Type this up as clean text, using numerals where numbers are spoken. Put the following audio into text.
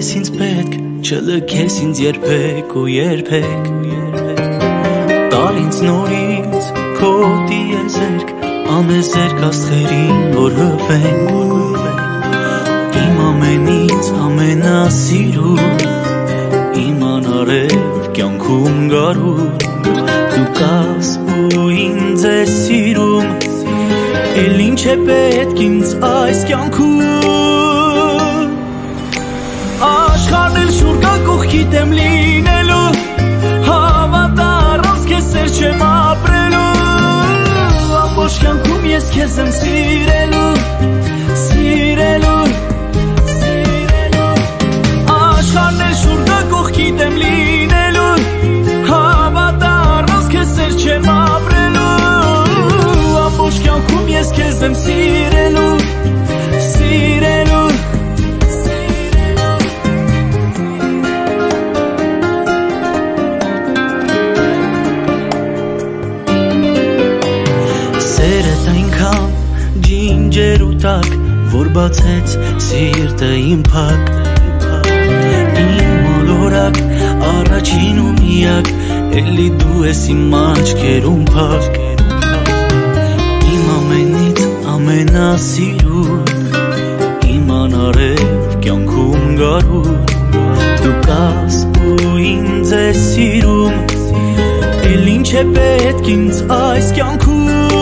ես ինձ պետք, չլքես ինձ երբեք ու երբեք Տալ ինձ նորից քո տիեզերք Անեզերք աստղերին որ հպենք Իմ ամենից ամենասիրուն Իմ անարև կյանքում գարուն Դու կաս ու ինձ ես սիրում Էլ ինչ է պետք ինձ այս կյանքում Աշխարհն էլ շուրջը կողքիդ եմ լինելու Հավատա առանց քեզ սեր չեմ ապրելու Ամբողջ կյանքում ես քեզ եմ սիրելու Սիրելու Աշխարհն էլ շուրջը կողքիդ եմ լինելու Հավատա առանց քեզ սեր չեմ ապրելու Ամբողջ կյանքում ես քեզ եմ սիրելու Սիրելու Սերդ այնքան ջինջեր ու տակ Որ բացեց սիրտը իմ փակ Իմ մոլորակ առաջին ու միակ Էլի դու ես իմ աչքերում փակ Իմ ամենից ամենասիրուն Իմ անարև կյանքում գարուն Դու կաս ու ինձ ես սիրում Էլ ինչ է պետք ինձ այս կյանքում